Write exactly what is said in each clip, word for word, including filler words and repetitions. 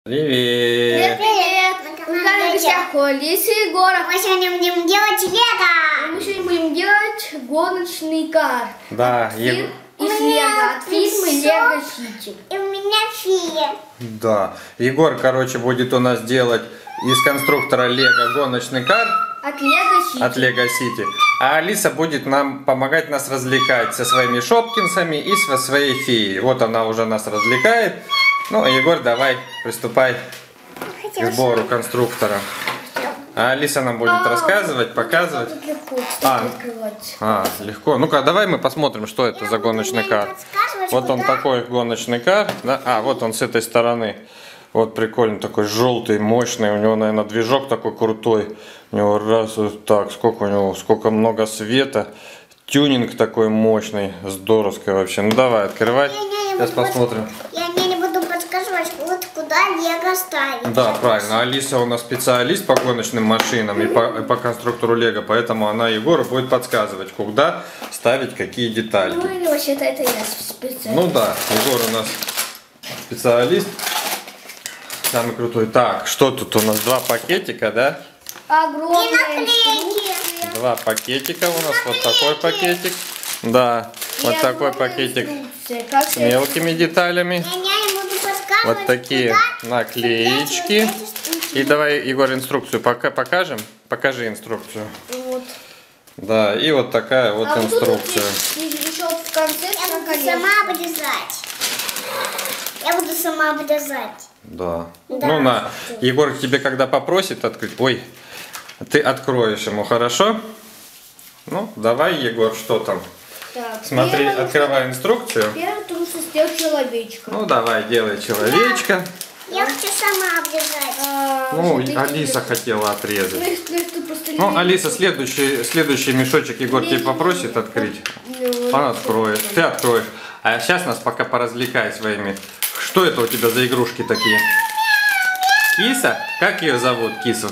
Привет! Привет! Мы с вами в гостях у Алисы и Егора. Мы сегодня будем делать лего. Мы сегодня будем делать гоночный кар. Да, Фильм Егор. из лего. От фильма Лего Сити. И у меня фия. Да, Егор, короче, будет у нас делать из конструктора Лего гоночный кар От Лего Сити. от Лего Сити. А Алиса будет нам помогать нас развлекать со своими шопкинсами и со своей феей. Вот она уже нас развлекает. Ну, а Егор, давай, приступай к сбору конструктора. А Алиса нам будет рассказывать, показывать. Тут легко, кстати, А. открывать. А, легко. Ну-ка, давай мы посмотрим, что это за гоночный кар. Вот он такой гоночный кар. Да? А, вот он с этой стороны. Вот прикольный, такой желтый, мощный. У него, наверное, движок такой крутой. У него раз, вот так, сколько у него, сколько много света. Тюнинг такой мощный, здоровский вообще. Ну давай, открывать. Сейчас посмотрим. Я не буду подсказывать, вот куда лего ставить. Да, правильно. Алиса у нас специалист по гоночным машинам и по, и по конструктору Лего, поэтому она Егору будет подсказывать, куда ставить какие детали. Ну или вообще-то это я специально. Ну да, Егор у нас специалист, самый крутой. Так, что тут у нас? Два пакетика, да? Огромная И наклейки. инструкция. Два пакетика у нас, вот такой пакетик. Да, И вот такой огромная пакетик инструкция, как с мелкими деталями. Я не буду подсказывать, Вот такие куда наклеечки. цеплять вот эти штуки. И давай, Егор, инструкцию пока покажем. Покажи инструкцию. Вот. Да, и вот такая вот А вот тут инструкция. вот еще в конце Я буду наконец. сама обрезать. Я буду сама обрезать. Да. Да. Ну на, Егор тебе когда попросит открыть, ой, ты откроешь ему, хорошо? Ну, давай, Егор, что там? Так, Смотри, первое, открывай инструкцию. Первое, то, что сделать человечка. Ну, давай, делай человечка. Я хочу сама обрезать. А, Ну, вот такие Алиса вот. хотела отрезать. Ну, их- их тут просто Ну, линейки. Алиса, следующий, следующий мешочек Егор тебе попросит открыть. Ну, Он откроет. Ты откроешь. А сейчас нас пока поразвлекай своими. Что это у тебя за игрушки такие? Киса? Как ее зовут, кису?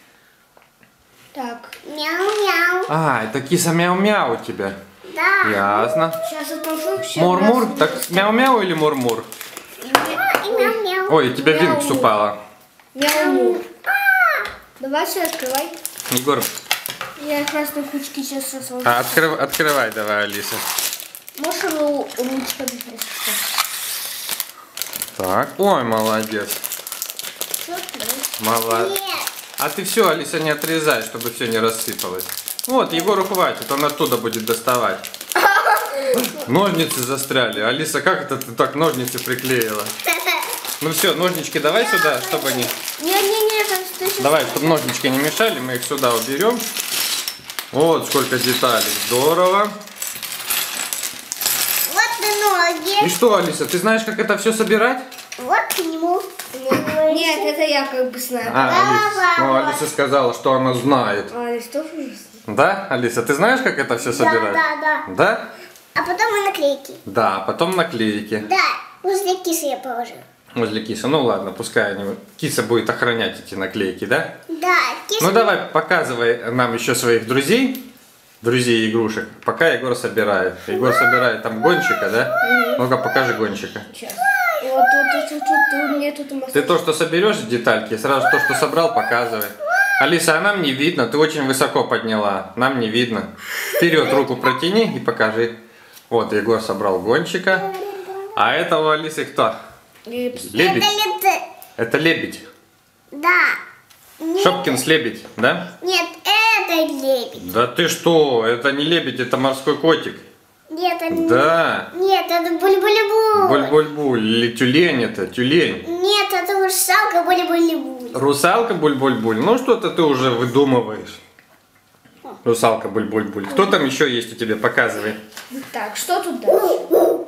Так. Мяу-мяу. А, это киса мяу-мяу у тебя. Да. Ясно. Сейчас отложу все. Мур-мур? Так мяу-мяу или мур-мур? И мяу-мяу. Ой, у тебя винкс Мяу-мур. упала. Мяу. Давай все открывай. Егор, Я красные кучки сейчас сосу. а, открыв- открывай давай, Алиса. Можешь его ручками если что. Так, ой, молодец. Всё, открывай. Молодец. Нет. А ты все, Алиса, не отрезай, чтобы все не рассыпалось. Вот, Егору хватит, он оттуда будет доставать. Ножницы застряли. Алиса, как это ты так ножницы приклеила? Ну все, ножнички давай сюда, чтобы они... Не-не-не, там что сейчас... Давай, чтобы ножнички не мешали, мы их сюда уберем. Вот сколько деталей. Здорово. Вот и ноги. И что, Алиса, ты знаешь, как это все собирать? Вот к нему. Нет, это я как бы знаю. А, Алиса, ну, Давай. Алиса сказала, что она знает. А, Алис тоже есть? Да, Алиса, ты знаешь, как это все собирать? Да, да, да. Да? А потом и наклейки. Да, потом наклейки. Да, возле кисы я положу. Возле кисы. Ну ладно, пускай они... Киса будет охранять эти наклейки, да? Да, киса. Ну давай, показывай нам еще своих друзей. Друзей игрушек. Пока Егор собирает. Егор собирает там гонщика, да? Ну-ка, покажи гонщика. Сейчас. Вот, вот, вот, вот, вот, у меня тут у Ты то, что соберешь детальки, сразу то, что собрал, показывай. Алиса, а нам не видно, ты очень высоко подняла. Нам не видно. Вперед руку протяни и покажи. Вот, Егор собрал гонщика. А это у Алисы кто? Липс. Лебедь. Это лепты. Это лебедь. Да. Нет, Шопкинс лебедь, да? нет, это лебедь. Да ты что? Это не лебедь, это морской котик. Нет, это не- Да. Нет, это буль-буль-буль. Буль-буль-буль. Или тюлень это, тюлень. Нет, это русалка буль-буль-буль. Русалка буль-буль-буль. Ну что-то ты уже выдумываешь. Русалка буль-буль-буль. Кто там еще есть у тебя? Показывай. Так, что тут дальше?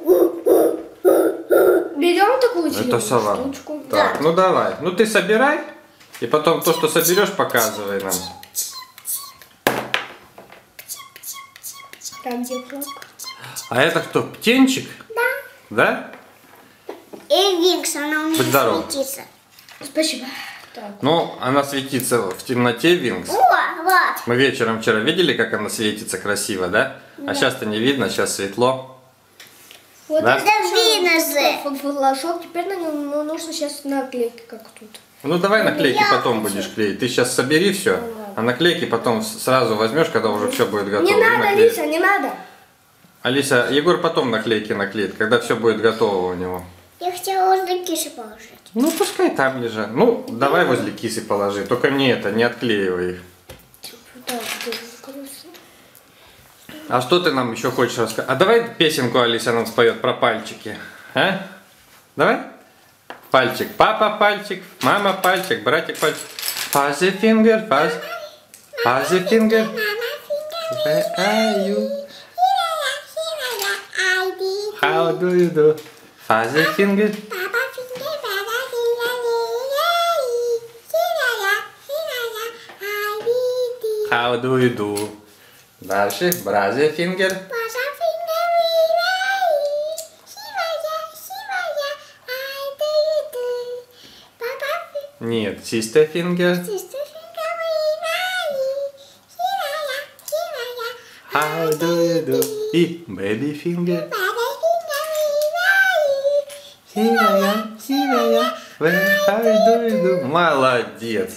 Берем такую Это зеленую сова. штучку. Так, ну давай. Ну ты собирай. И потом то, что соберешь, показывай нам. Там где флаг. А это кто? Птенчик? Да. Да? И Винкс, она у меня Будь здоров. светится. Спасибо. Так. Ну, она светится в темноте, Винкс. О, вот. Мы вечером вчера видели, как она светится красиво, да? А сейчас-то не видно, сейчас светло. Вот Да? это Дави всё флажок, теперь на нем ну, нужно сейчас наклейки, как тут. Ну давай наклейки Я потом хочу. будешь клеить. Ты сейчас собери все, а наклейки потом с- сразу возьмешь, когда уже все будет готово. Не и надо, наклеишь. Алиса, не надо. Алиса, Егор потом наклейки наклеит, когда все будет готово у него. Я хотела возле киши положить. Ну пускай там лежат. Ну давай возле кисы положи, только не это, не отклеивай их. Так, где закрылся? А что ты нам еще хочешь рассказать? А давай песенку Алиса нам споет про пальчики. А? Давай? Пальчик. Папа пальчик, мама пальчик, братик пальчик. Fuzzy finger, fuzz. Fuzzy finger. Where are you? How do you do? Fuzzy finger. How do you do? Дальше. Бразер finger. Нет, sister finger. How do you do? И baby finger. Сивая, сивая, where how do you do? Молодец.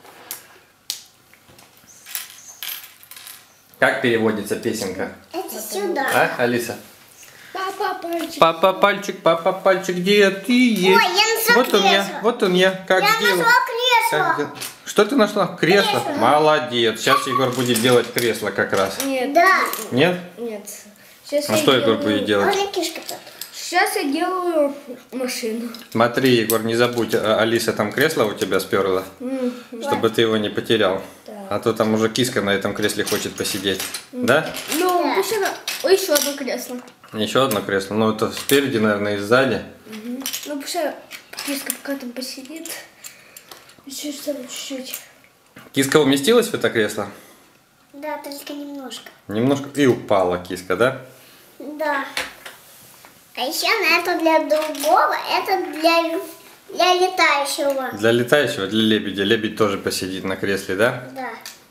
Как переводится песенка? Это сюда. А, Алиса? Папа, пальчик. Папа пальчик, папа пальчик, где ты есть? Ой, я нашла Вот он я, кресло. вот он я. Как Я делаю? нашла Как кресло. дел- Что ты нашла? Кресло? Кресло. Молодец. Сейчас Егор будет делать кресло как раз. Нет. Да. Нет? Нет. Сейчас А я что Егор делаю- будет делать? Возле кишки тут. Сейчас я делаю машину. Смотри, Егор, не забудь, а- Алиса там кресло у тебя сперла, М, чтобы ты его не потерял. Да. А то там уже киска на этом кресле хочет посидеть. Да? Ну, Да. еще, на- Ой, еще одно кресло. Еще одно кресло. Ну, это спереди, наверное, и сзади. Ну, пусть киска пока там посидит. Еще что-то чуть-чуть. Киска уместилась в это кресло? Да, только немножко. Немножко. И упала киска, да? Да. А еще на это для другого, это для, для летающего. Для летающего, для лебедя. Лебедь тоже посидит на кресле, да? Да.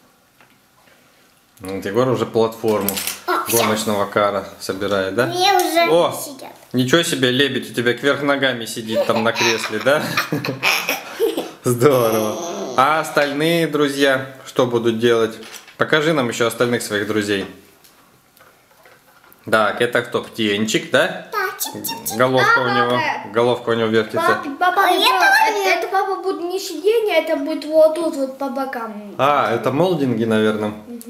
Вот Егор уже платформу О, всё. гоночного кара собирает, да? Мне уже О! сидят. Ничего себе, лебедь у тебя кверх ногами сидит там на кресле, да? Здорово. А остальные друзья что будут делать? Покажи нам еще остальных своих друзей. Так, это кто? Птенчик, да? Да, чик-чик-чик. Головка у А, него, папа. головка у него вертится. Папа, папа, А вот этого это, нет. это, папа, будет не сиденье, это будет вот тут, вот по бокам. А, это молдинги, наверное.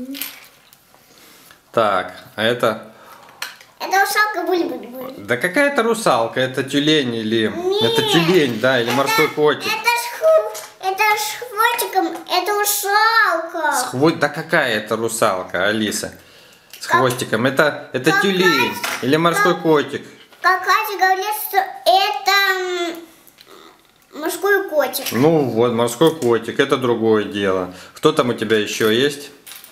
Так, а это... Это ушалка буль-буль-буль. Да какая это русалка? Это тюлень или... Нет. Это тюлень, да, или морской котик. Это ж, ху- это ж хвостиком, это ушалка. С хво- Да какая это русалка, Алиса? С Как- хвостиком. Это, это Какая- тюлень или морской котик. Как Катя говорит, что это м, мужской котик. Ну вот, морской котик, это другое дело. Кто там у тебя еще есть?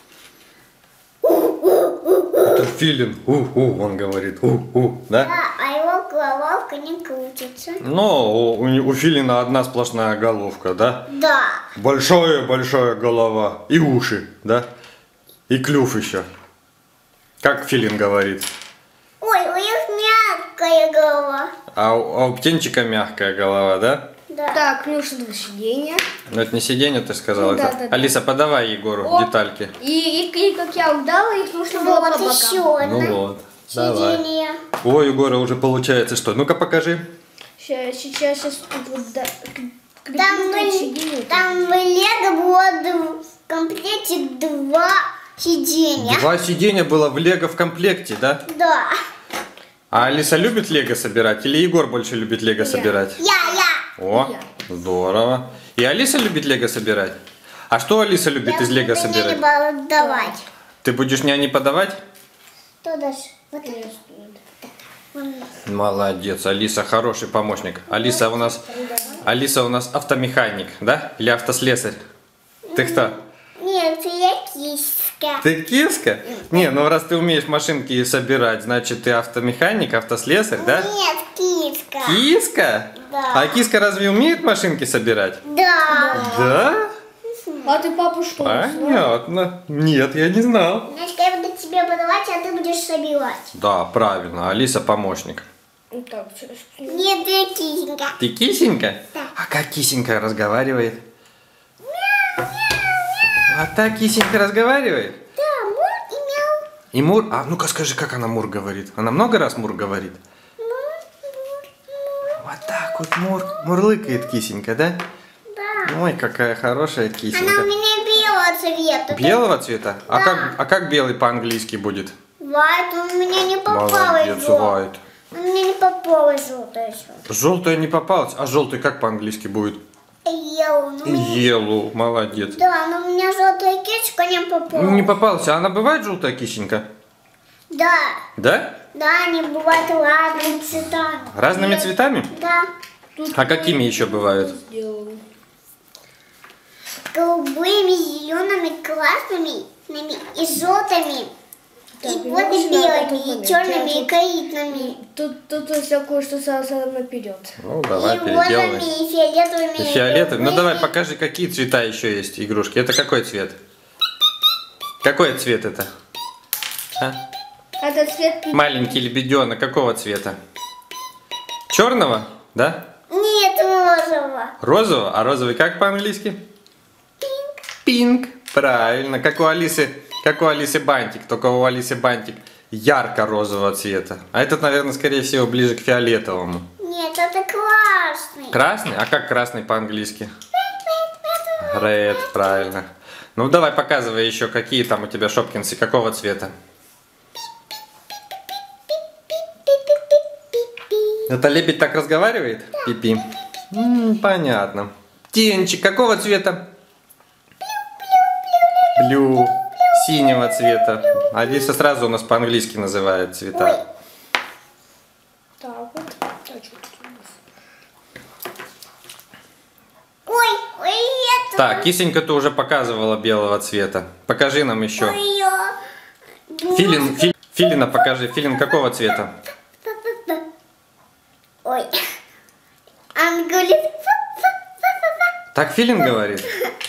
Это филин. У-у, он говорит. У-у, да? Да, а его головка не крутится. Но у, у филина одна сплошная головка, да? Да. Большая-большая голова. И уши, да? И клюв еще. Как филин говорит. Ой, у них мягкая голова. А у, а у птенчика мягкая голова, да? Да. Так, ну что, два сиденья. Ну это не сиденье, ты сказала. Ну, да, это- да, да. Алиса, подавай Егору О, детальки. И, и, и как я угадала, их нужно было по Вот бокам. еще одна. Ну вот. Давай. Сиденье. Ой, у Егора уже получается что? Ну-ка покажи. Сейчас, сейчас, сейчас тут вот да, к- креплю Там, тут в, сиденье. там в Лего было д- в комплекте два сиденья. Два сиденья было в Лего в комплекте, да? Да. А Алиса любит Лего собирать или Егор больше любит Лего собирать? Я, я. О, Я. здорово. И Алиса любит Лего собирать? А что Алиса любит из Лего буду собирать? няне буду давать. Ты будешь няне подавать? Что дашь? Вот это. Вон. Молодец, Алиса хороший помощник. Алиса у нас, Алиса у нас автомеханик, да? Или автослесарь? Ты кто? Нет, я киска. Ты киска? Не, ну раз ты умеешь машинки собирать, значит ты автомеханик, автослесарь, да? Нет, киска. Киска? Да. А киска разве умеет машинки собирать? Да. Да? А ты папу что? Понятно. Нет, я не знал. Значит, я буду тебе подавать, а ты будешь собирать. Да, правильно, Алиса помощник. Ну так, сейчас. Нет, я кисенька. Ты кисенька? Да. А как кисенька разговаривает? А так кисенька разговаривает? Да, мур и мяу. И мур... А ну-ка скажи, как она мур говорит? Она много раз мур говорит? Мур, мур, мур. Вот так вот мур... мурлыкает кисенька, да? Да. Ой, какая хорошая Она у кисенька. меня белого цвета. Белого цвета? А, Да. как, а как белый по-английски будет? White, он у меня не попалось. Молодец, желтый. white. У меня не попалось желтое еще. Желтая не попалась, а желтый как по-английски будет? Yellow. но у меня- Yellow, молодец. Да, но у меня желтая кисечка не попалась. Не попалась, а она бывает желтая кисенька? Да. Да? Да, они бывают разными цветами. Разными Нет. цветами? Да. А какими еще бывают? Сделала. Голубыми, зелеными, красными нами и желтыми. Так, и мне вот и очень белыми, надо и подумать. черными, Я и тут- коричневыми. Тут, тут вот такое, что сразу наперед. Ну, давай и переделывай. розовыми, и фиолетовыми. И и фиолетовый. Ну голубыми. давай покажи, какие цвета еще есть игрушки. Это какой цвет? Какой цвет это? А? Это цвет пи- Маленький лебеденок какого цвета? Черного? Да? Нет, розового. Розового? А розовый как по-английски? Пинк. Пинк. Правильно. Как у Алисы, как у Алисы бантик. Только у Алисы бантик ярко-розового цвета. А этот, наверное, скорее всего, ближе к фиолетовому. Нет, это красный. Красный? А как красный по-английски? Red, правильно. Ну давай показывай еще, какие там у тебя шопкинсы, какого цвета. Пи-пи-пи-пи-пи. Это лебедь так разговаривает? Пипи. М, понятно. Птенчик какого цвета? Блю. Синего цвета. Алиса сразу у нас по-английски называет цвета. Так вот. А что тут у нас? Ой, ой, это. Так, кисенька ты уже показывала белого цвета. Покажи нам еще. Ой, я- Филин, фи- Филина покажи. Филин какого цвета? Ой. Он говорит. «Фа-фа-фа-фа-фа». Так Филин говорит?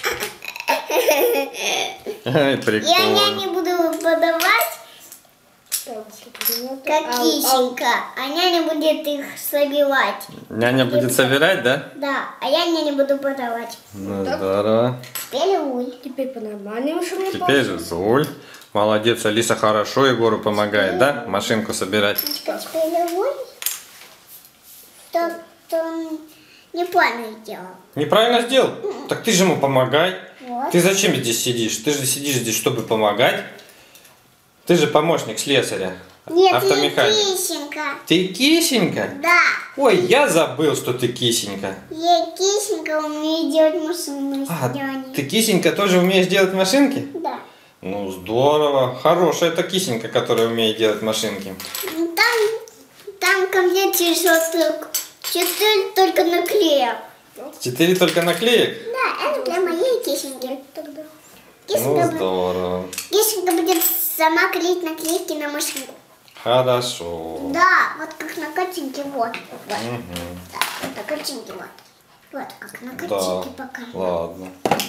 Ай, Я прикольно. няне буду подавать, Так, что тут у нас? как Ау, ау. кисенька, а няня будет их собирать. Няня будет собирать, да? Да, а я няне буду подавать. Ну, Так. здорово. Теперь уль. Теперь по-нормальному, что мне Теперь же Зуль. Молодец, Алиса хорошо Егору помогает, да? Машинку собирать. Теперь уль. То, то он неправильно сделал. Неправильно сделал? Так ты же ему помогай. Вот. Ты зачем здесь сидишь? Ты же сидишь здесь, чтобы помогать. Ты же помощник слесаря. Нет, я Автомеханик. кисенька. Ты кисенька? Да, Ой, я забыл, что ты кисенька. я кисенька, умею делать машину А, с няней. ты кисенька тоже умеешь делать машинки? Да. Ну, здорово. Хорошая это кисенька, которая умеет делать машинки. Ну, Там, там ко мне через только четыре только наклеек. Четыре только наклеек? Да, это для моей кисеньки. Тогда. Ну, Кисенька, бу- здорово. кисенька будет сама клеить наклейки на машинку. Хорошо. Да, вот как на картинке, вот. Вот, Мгм. да, вот на картинке, вот. Вот как на Да, картинке пока. ладно.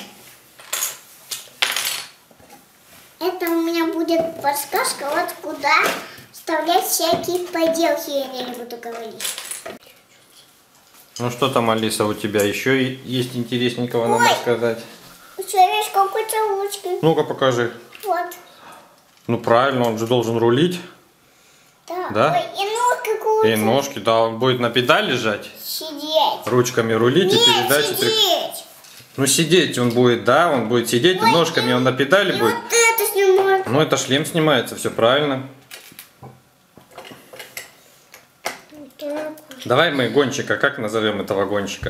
Это у меня будет подсказка, вот куда вставлять всякие поделки, я не буду говорить. Ну что там, Алиса, у тебя еще и- есть интересненького нам Ой. рассказать? Смотришь, какой-то ручкой. Ну-ка покажи. Вот. Ну правильно, он же должен рулить. Да. Да? Ой, и ножка какую-то. И ножки, да, он будет на педаль лежать, Сидеть. ручками рулить и Нет, передачи. при- сидеть. Ну сидеть он будет, да, он будет сидеть, и Ой, ножками он на педали И будет. вот это снимать. Ну это шлем снимается, все правильно. Вот так. Давай мы гонщика, как назовем этого гонщика?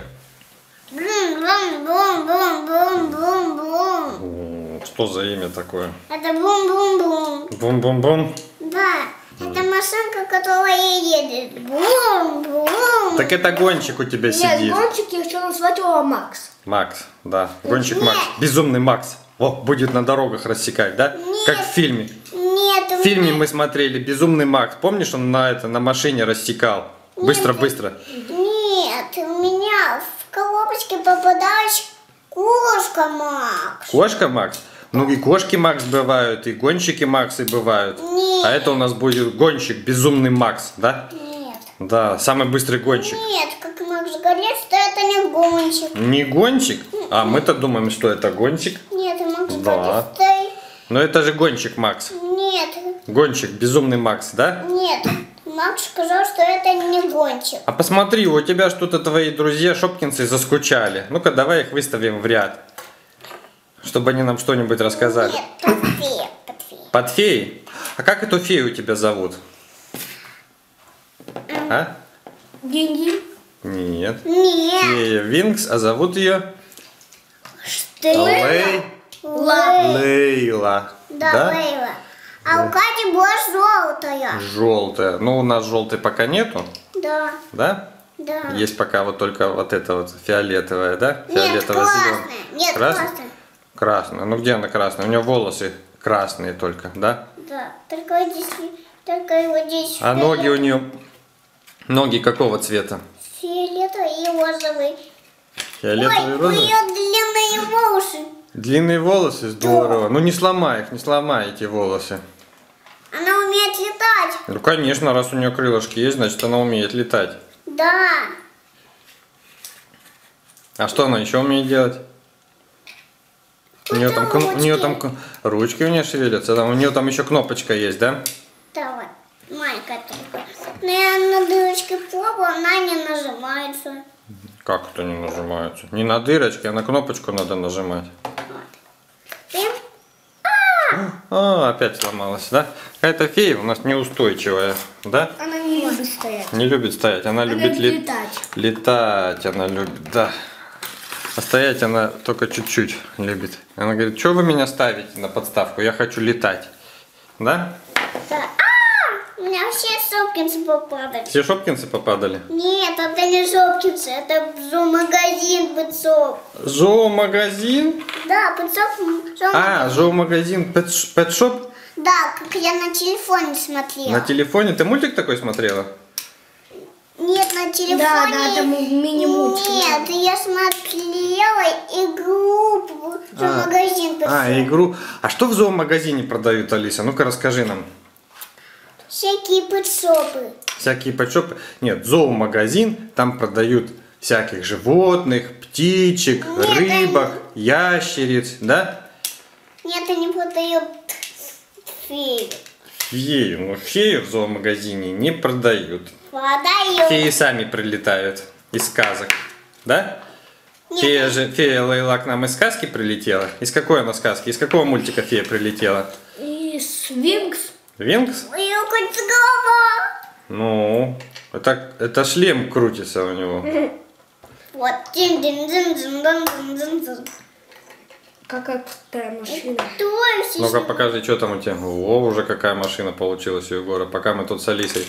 Бум-бум-бум-бум-бум-бум. М, Что за имя такое? Это бум-бум-бум. Бум-бум-бум. Да, это машинка, которая едет. Бум-бум. Так это гонщик у тебя Нет, сидит. гонщик, я хочу назвать его Макс. Макс, да. Гонщик Нет. Макс. Безумный Макс. О, будет на дорогах рассекать, да? Нет. Как в фильме. Нет, у В фильме меня- мы смотрели Безумный Макс. Помнишь, он на это на машине рассекал? Быстро-быстро. Нет, у меня в коробочке попадалась кошка, Макс. Кошка Макс? Ну и кошки Макс бывают, и гонщики Максы бывают. Нет. А это у нас будет гонщик Безумный Макс, да? Нет. Да, самый быстрый гонщик. Нет, как Макс говорит, что это не гонщик. Не гонщик? А мы-то думаем, что это гонщик. Нет, Макс Да. говорит, что... Но это же гонщик Макс. Нет, Гонщик, безумный Макс, да? нет. Макс сказал, что это не гонщик. А посмотри, у тебя что-то твои друзья шопкинцы заскучали. Ну-ка, давай их выставим в ряд. Чтобы они нам что-нибудь рассказали. Нет, Патфея, Патфея. Под феей? А как эту фею у тебя зовут? А? Деньги. Нет. Нет. Фея Винкс, а зовут ее Что? Лей... Лей. Лейла. Да, Лейла. А у Кати была желтая. Желтая. Ну, у нас желтой пока нету, Да, да? да. Есть пока вот только вот эта вот фиолетовая, да? Нет, Фиолетово-зеленая. красная. Нет, Красная? красная. Красная. Ну где она красная? У нее волосы красные только, да? Да, только вот здесь, только вот здесь. А ноги у нее... Ноги какого цвета? Фиолетовый и розовый. Фиолетовый и Ой, у розовый? нее длинные волосы. Длинные волосы? Здорово. Ну не сломай их, не сломай эти волосы. Она умеет летать. Ну конечно, раз у нее крылышки есть, значит она умеет летать. Да. А что она еще умеет делать? У нее там, кн- у нее там к- ручки у нее шевелятся, там, у нее там еще кнопочка есть, да? Да, вот. Маленькая только. Но я на дырочке попу, она не нажимается. Как это не нажимается? Не на дырочке, а на кнопочку надо нажимать. Ты? А, опять сломалась, да? Какая-то фея у нас неустойчивая, да? Она не любит стоять. Не любит стоять, она, Она любит любит лет- летать. летать, она любит, да. А стоять она только чуть-чуть любит. Она говорит, что вы меня ставите на подставку, я хочу летать. Да? Да. А, у меня все сопкинсы попадали. Все шопкинсы попадали? Нет, это не сопкинсы, это зоомагазин Пэтсоп. Зоомагазин? Да, Пэтсоп. А, зоомагазин Пэтшоп? Да, как я на телефоне смотрела. На телефоне? Ты мультик такой смотрела? Нет, на телефоне. Да, да, там мини-мультик. Нет, я смотрела игру в зоомагазин Пэтсоп. А, игру. А что в зоомагазине продают, Алиса? Ну-ка расскажи нам. Всякие Пэтсопы. Всякие подшопы. Нет, зоомагазин, там продают всяких животных, птичек, Нет, рыбок, ящериц, да? Нет, они продают фею. Фею. Ну, фею в зоомагазине не продают. Продают. Феи сами прилетают из сказок, да? Нет. Фея же, фея Лейла к нам из сказки прилетела. Из какой она сказки? Из какого мультика фея прилетела? И свинкс. Винкс? Ой, у Кати голова. Ну, это, это шлем крутится у него. Вот. Дин дин дин дин дин дин дин дин. Какая машина. Твой Ну-ка покажи, что там у тебя. О, уже какая машина получилась у Егора. Пока мы тут с Алисой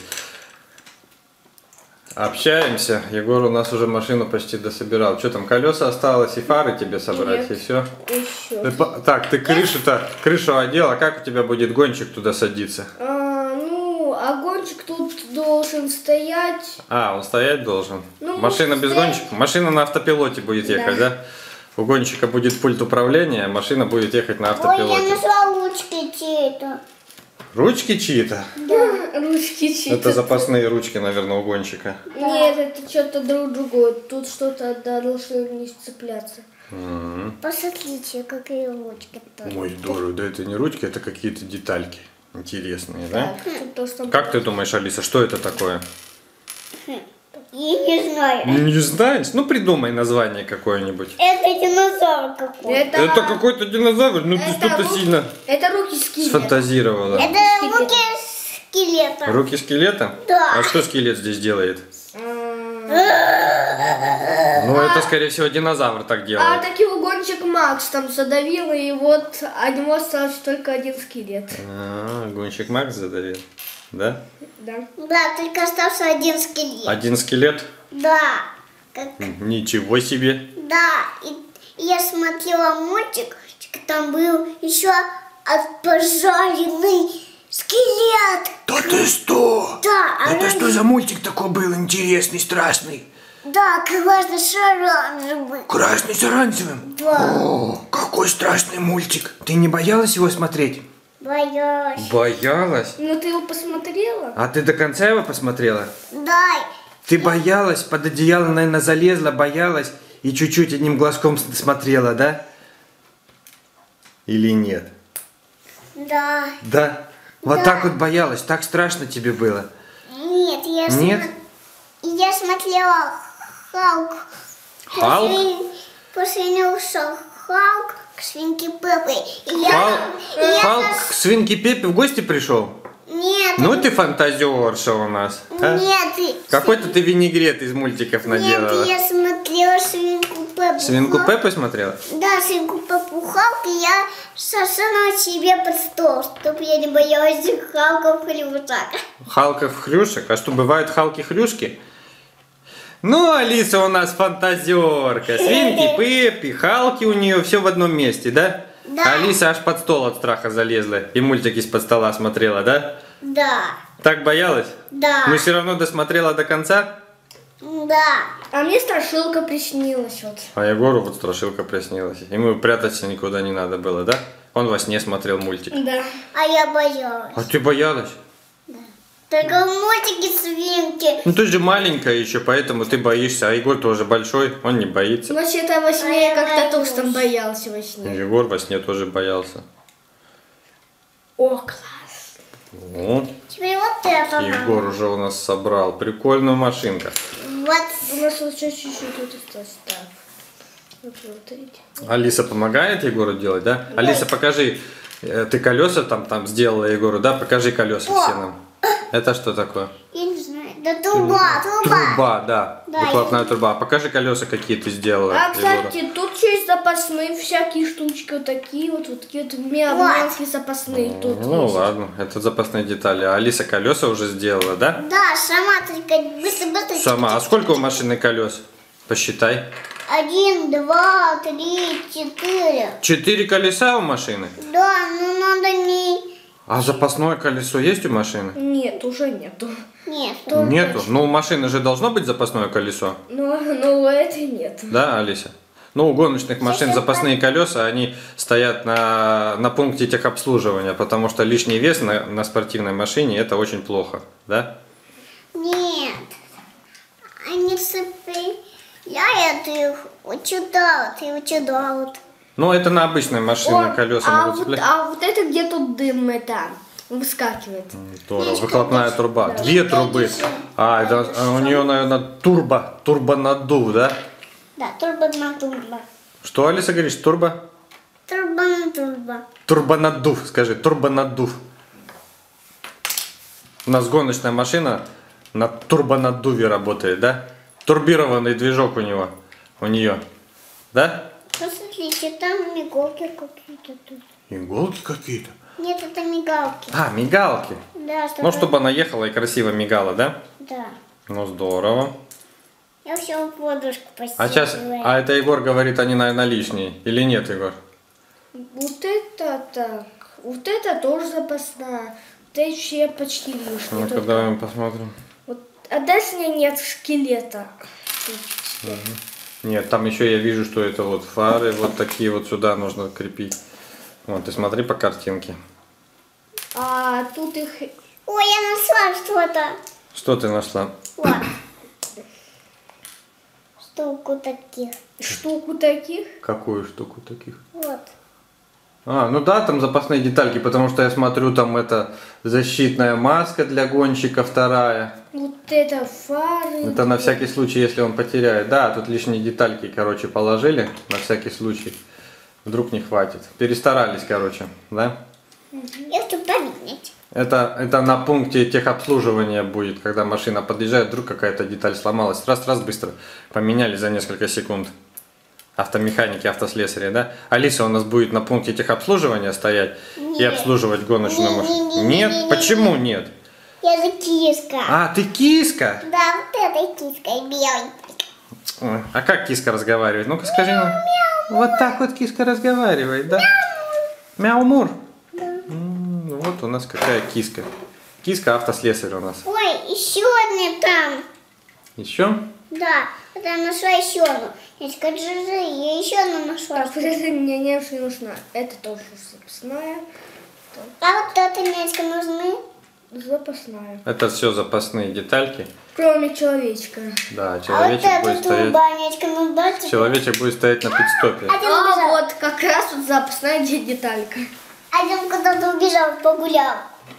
общаемся, Егор у нас уже машину почти дособирал. Что там, колеса осталось и фары тебе собрать, Нет. и все? Еще. Так, ты крышу-то, крышу одел, а как у тебя будет гонщик туда садиться? А, ну, огончик тут должен стоять. А, он стоять должен? Ну, Машина без стоять. гонщика? Машина на автопилоте будет ехать, да? У гонщика будет пульт управления, а машина будет ехать на Ой, я автопилоте. нашла ручки чьи-то. Ручки чьи-то? Ручки чьи-то. Это запасные ручки, наверное, у гонщика. Нет, это что-то друг другое. Тут что-то должно не цепляться. М. Посмотрите, какие ручки тут. Ой, здорово, да это не ручки, это какие-то детальки интересные, да? Так, тут то, что... Как ты думаешь, Алиса, что это такое? Я не знаю. Не знаешь? Ну придумай название какое-нибудь. Это динозавр какой-то. Это, Это какой-то динозавр, ну ты Это что-то руки- сильно это руки скелета. сфантазировала. Это руки скелета. Руки скелета? Да. А что скелет здесь делает? М, Ну это, скорее всего, динозавр так А делает. таки угонщик Макс там задавил, и вот от него остался только один скелет. А, гонщик Макс задавил, да? Да. Да, только остался один скелет. Один скелет? Да. Как... Ничего себе. Да. И, и я смотрела мультик, там был еще отпожаренный скелет. Да ты что? Да, а Это он- что за мультик такой был интересный, страшный? Да, красный оранжевый. Красный с оранжевым? Да. О, какой страшный мультик. Ты не боялась его смотреть? Боюсь. Боялась? Ну ты его посмотрела? А ты до конца его посмотрела? Дай. Ты боялась, под одеяло, наверное, залезла, боялась и чуть-чуть одним глазком с- смотрела, да? Или нет? Да. Да? Вот Да. так вот боялась, так страшно тебе было? Нет, я, Нет? смо- я смотрела Халк. Халк? После, после него ушел Халк к свинке Пеппе. И я, Халк, и я Халк нас- к свинке Пеппе в гости пришел? Нет, Ну ты фантазерша у нас. а? нет, и- Какой-то ты винегрет из мультиков наделала. нет, я смотрела свинку Пеппу. Свинку Халк- Пеппу смотрела? Да, свинку Пеппу Халк, и я сосунула себе под стол, чтобы я не боялась Халка в хрюшек. Халков хрюшек? А что, бывают халки-хрюшки? Ну, Алиса у нас фантазерка. Свинки Пеппи, Халки у нее все в одном месте, да? Да. Алиса аж под стол от страха залезла и мультики из-под стола смотрела, да? Да, Так боялась? да, Но все равно досмотрела до конца? да. А мне страшилка приснилась вот. А Егору вот страшилка приснилась. Ему прятаться никуда не надо было, да? Он во сне смотрел мультик. Да. А я боялась. А ты боялась? Только мультики свинки. Ну ты же маленькая еще, поэтому ты боишься. А Егор тоже большой, он не боится. Значит, это во А сне я как-то боюсь. тоже там боялся во сне. Егор во сне тоже боялся. О, класс. Ну, Теперь вот это. Егор уже у нас собрал прикольную машинку. Вот. У нас вот еще чуть-чуть тут осталось. Так. Вот, смотрите. Алиса помогает Егору делать, да? Алиса, покажи, э, ты колеса там, там сделала Егору, да? Покажи колеса О! все нам. Это что такое? Я не знаю. Да труба, труба. Труба, да. Да, Выхлопная я- труба. Покажи колеса, какие ты сделала. А, Егору. кстати, тут есть запасные всякие штучки, вот такие вот, вот такие вот мел- Вот. мелкие запасные тут Ну есть. ладно, это запасные детали. А Алиса колеса уже сделала, да? Да, сама только быстро-быстро. Сама. А сколько у машины колес? Посчитай. Один, два, три, четыре. Четыре колеса у машины. Да, ну надо не... А запасное колесо есть у машины? Нет, уже нету. Нет. Только Нету. ч- Ну у машины же должно быть запасное колесо. Но, но у этой нет. Да, Алиса? Ну, у гоночных машин Сейчас запасные колеса, они стоят на, на пункте техобслуживания, потому что лишний вес на, на спортивной машине это очень плохо, да? Нет. Они цепляют их вот сюда, вот и вот сюда вот. Ну, это на обычной машине О, колеса а, могут вот, цеплять. а вот это где тут дым это выскакивает. Здорово, выхлопная труба. Две трубы. А, это а у нее, наверное, турбо, турбонаддув, да? Да, турбо на турбо. Что, Алиса, говоришь, турбо? Турбо на турбо. Турбонаддув, скажи, турбонаддув. У нас гоночная машина на турбонаддуве работает, да? Турбированный движок у него, у нее, да? Посмотрите, там иголки какие-то тут. Иголки какие-то. Нет, это мигалки. А, мигалки. Да, чтобы... Ну, чтобы она ехала и красиво мигала, да? Да. Ну, здорово. Я все подушку А сейчас, постирала. а это Егор говорит, они, наверное, лишние. Или нет, Егор? Вот это так. Вот это тоже запасная. Вот эти все почти лишние. Ну-ка, Только- давай мы посмотрим. Вот, а дальше нет скелета. Нет, там еще я вижу, что это вот фары, вот такие вот сюда нужно крепить. Вот, ты смотри по картинке. А тут их... Ой, я нашла что-то. Что ты нашла? Вот. Штуку таких. штуку таких. Какую штуку таких? Вот. А, ну да, там запасные детальки, потому что я смотрю, там это защитная маска для гонщика вторая. Вот это фары. Это на всякий случай, если он потеряет. Да, тут лишние детальки, короче, положили на всякий случай. Вдруг не хватит. Перестарались, короче, да? Я хочу поменять. Это, это на пункте техобслуживания будет, когда машина подъезжает, вдруг какая-то деталь сломалась. Раз-раз быстро поменяли за несколько секунд. Автомеханики, автослесари, да? Алиса у нас будет на пункте техобслуживания стоять и Нет. обслуживать гоночную Не, не, машину. не, не, Нет? не, не, Почему нет? Я за киска. А, ты киска? Да, вот этой киской белой. Ой, а как киска разговаривает? Ну-ка скажи нам. Вот так вот киска разговаривает, да? Мяу-мур. М, ну вот у нас какая киска. Киска автослесарь у нас. Ой, еще одна там. Еще? Да, это я нашла еще одну. Я скажу, я еще одну нашла. Так, вот это мне не очень нужна. Это тоже запасная. А вот эта нянечка нужны? Запасная. Это все запасные детальки. Кроме человечка. Да, А вот человечек эта будет стоять. труба нянечка нужна тебе? Человечек будет стоять на пидстопе. Один А убежал. вот как раз вот запасная де- деталька. Один куда-то убежал, погулял.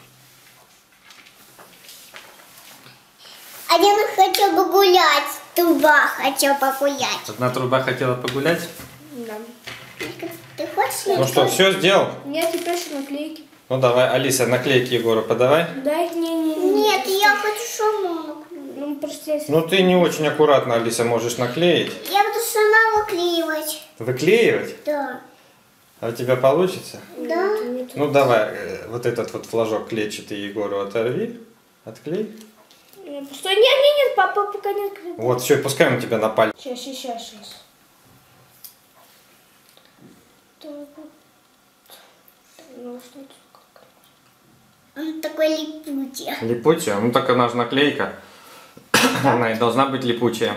Один хотел бы гулять. Труба хотел погулять. Одна труба хотела погулять. Да. Ты хочешь? Ну что, все сделал? Нет, теперь еще наклейки. Ну давай, Алиса, наклейки Егору подавай. Дай, не, не, не. Нет, я хочу саму. Ну, просто если... Ну ты не очень аккуратно, Алиса, можешь наклеить. Я буду сама выклеивать. Выклеивать? Да. А у тебя получится? Да? Ну давай, э, вот этот вот флажок клетчатый Егору оторви. Отклей. Стой, нет, нет, нет, папа пока не открыл. Вот, все, пускай он тебя на пальце. Сейчас, сейчас, сейчас. Так вот. Ну, что тут как? Он такой липучий. Липучая? Ну так она же наклейка. Она и должна быть липучая.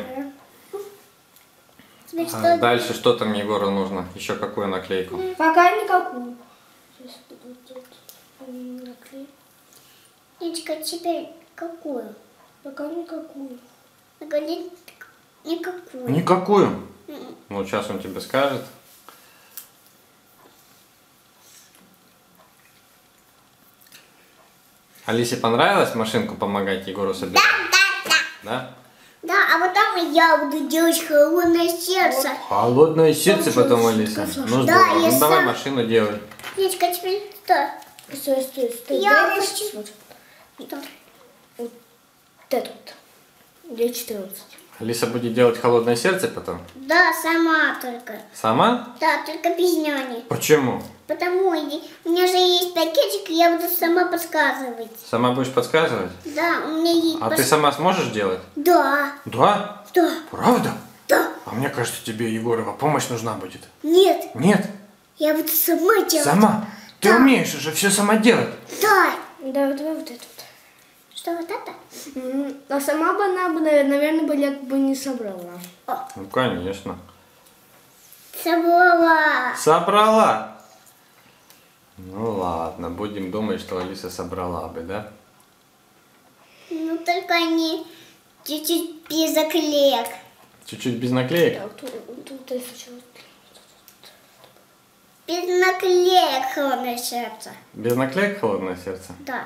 Тебе А что? дальше что там Егору нужно? Еще какую наклейку? Пока никакую. Сейчас буду тут наклеить. Ничка, теперь какую? Пока никакую. Говорит, никакую. Никакую. М. Ну сейчас он тебе скажет. Алисе понравилось машинку помогать Егору собирать? Да, да. Да? Да, а потом я буду делать холодное сердце. Холодное сердце потом, Алиса. Ну Да, здорово. я Ну давай сам- машину делай. Ничка, теперь что? Стой, стой, стой. Я Дай хочу- сейчас вот. Что? Вот это вот. Где четырнадцать? Алиса будет делать холодное сердце потом? Да, сама только. Сама? Да, только без няни. Почему? Потому и- у меня же есть пакетик, и я буду сама подсказывать. Сама будешь подсказывать? Да, у меня есть... А пос- ты сама сможешь делать? Да, Да? да, Правда? да. А мне кажется, тебе Егорова помощь нужна будет. Нет, Нет? я буду сама делать. Сама? Ты Да. умеешь уже все сама делать. Да. Да, давай вот это вот. Что вот это? М, А сама бы она бы, наверное, бы я бы не собрала. Ну, конечно. Собрала. Собрала? Ну ладно, будем думать, что Алиса собрала бы, да? Ну, только они чуть-чуть без заклеек. Чуть-чуть без наклеек? Так, тут, тут я сначала... Без наклеек холодное сердце. Без наклеек холодное сердце? Да.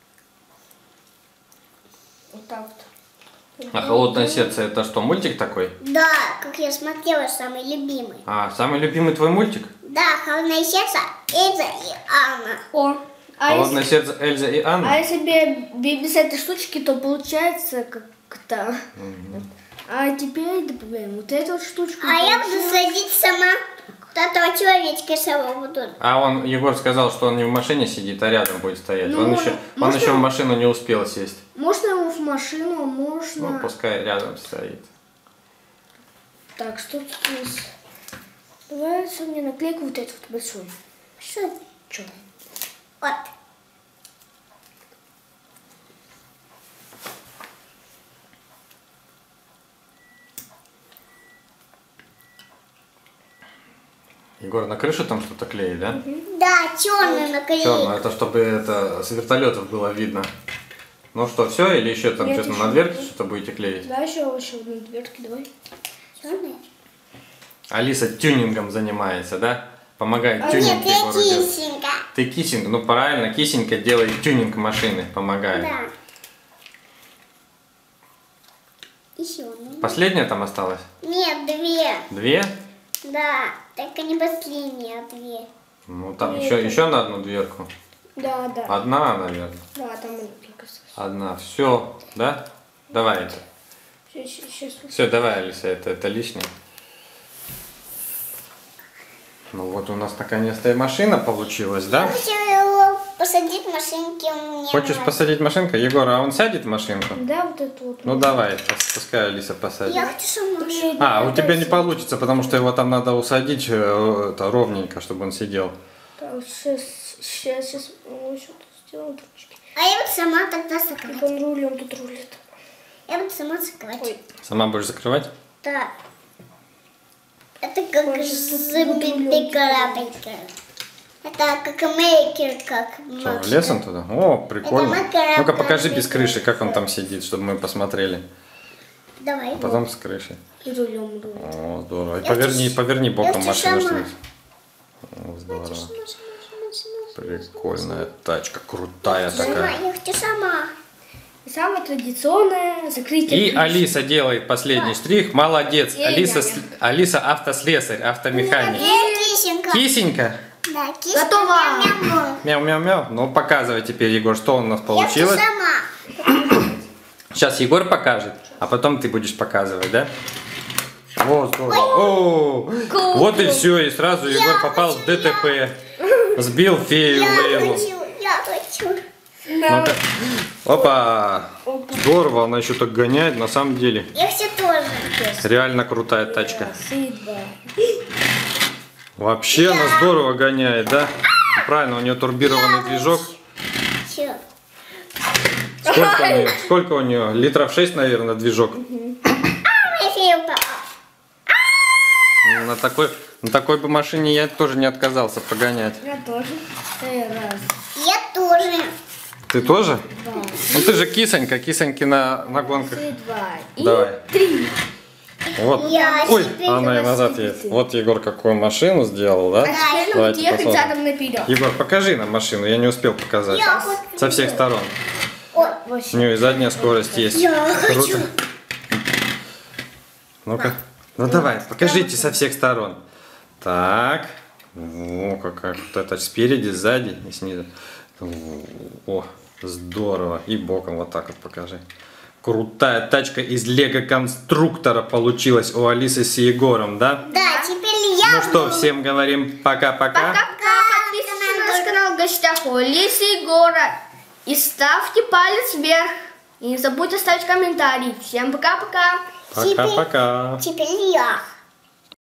Вот так вот. А холодное сердце это что, мультик такой? Да, как я смотрела, самый любимый. А, самый любимый твой мультик? Да, холодное сердце, Эльза и Анна. О, а Холодное если, сердце Эльза и а Анна? если бе- бе- без этой штучки, то получается как-то... А теперь добавляем вот эту вот штучку. А я буду садить сама вот этого человечка сама буду. А он, Егор сказал, что он не в машине сидит, а рядом будет стоять. Ну, он еще, он можно- еще в машину не успел сесть. Можно его в машину, а можно... Ну, пускай рядом стоит. Так, что тут у нас? Давай мне наклейку вот эту вот большую. Что? Чё? Вот. Егор, на крышу там что-то клеит, да? Да, черный наклеить. Черно, это чтобы это с вертолетов было видно. Ну что, все, или еще там Нет, что-то еще на дверке нет. что-то будете клеить? Да, еще, еще одну дверки, давай. Черный? Алиса тюнингом занимается, да? Помогает А Нет, тюнинг я Егору делать. кисенька. Ты кисинг, ну правильно, кисенька делает тюнинг машины, помогает. Да. Еще одну. Последняя там осталась? Нет, две. Две? Да, только не последняя, а две. Ну там Две еще, это- еще на одну дверку. Да, да. Одна, наверное. Да, там она только осталась. Одна. Все, да? Давай это. Сейчас, сейчас. Все, давай, Алиса, это, это лишнее. Ну вот у нас наконец-то и машина получилась, да? Хочу его посадить в машинке у меня. Хочешь надо. посадить машинку? Егор, а он сядет в машинку? Да, вот это вот. Ну давай, пус- пускай Алиса посадит. Я хочу сама. Мне А, у тебя не нравится. получится, потому что его там надо усадить э, это, ровненько, чтобы он сидел. Так, сейчас, сейчас, сейчас. Ну, еще тут сделаем ручки. А я буду сама тогда Как закрывать. он рулем тут рулит. Я буду сама закрывать. Ой. Сама будешь закрывать? Да. Это как Ой, тут забитый рулем. кораблик. Это как мейкер, как Что, Макс. лесом туда? О, прикольно. Это макарон, Ну-ка покажи без прикольно. крыши, как он там сидит, чтобы мы посмотрели. Давай. Потом с крыши. И рулем руль. О, здорово. И Я поверни, хочу- поверни боком хочу машину. сама. чтобы- О, здорово. Прикольная тачка, крутая Сама, такая. я хочу сама. И самое традиционное закрытие. И крыши. Алиса делает последний штрих. Молодец. И Алиса, няня. с- Алиса автослесарь, автомеханик. Я кисенька. Кисенька. Да, киска. Готово. Мяу-мяу. Мяу-мяу-мяу. Ну, показывай теперь, Егор, что у нас Я хочу получилось. сама. Сейчас Егор покажет, а потом ты будешь показывать, да? Вот, здорово. О, вот и все, и сразу Егор попал в ДТП. Сбил фею Я Лейлу. хочу, я хочу. Ну-ка. Опа! Здорово, она еще так гоняет, на самом деле. Я все тоже. Реально крутая тачка. Раз и два. Вообще она здорово гоняет, да? Правильно, у нее турбированный движок. Все. Сколько у нее? Сколько у нее? Литров шесть, наверное, движок. Моя фея упала. На такой, на такой бы машине я тоже не отказался погонять. Я тоже. И раз. Я тоже. Ты тоже? Ну ты же кисонька, кисоньки на, на гонках. И два. И Давай. три. Вот. Я Ой, теперь она и назад красивый едет. ты. Вот Егор какую машину сделал, да? А теперь нам Давайте ехать посмотрим. задом наперед. Егор, покажи нам машину, я не успел показать. Я вот Со всех сторон. Ой, У Вообще. нее и задняя скорость есть. Я Круто. Ну-ка. Ну давай, покажите со всех сторон. Так. О, какая крутая тачка. Спереди, сзади и снизу. О, здорово. И боком вот так вот покажи. Крутая тачка из лего-конструктора получилась у Алисы с Егором, да? да, теперь я. Ну что, всем говорим пока-пока. Пока-пока. Подписывайтесь на наш канал в гостях у Алисы и Егора. И ставьте палец вверх. И не забудьте ставить комментарий. Всем пока-пока. Пока-пока. Теперь я.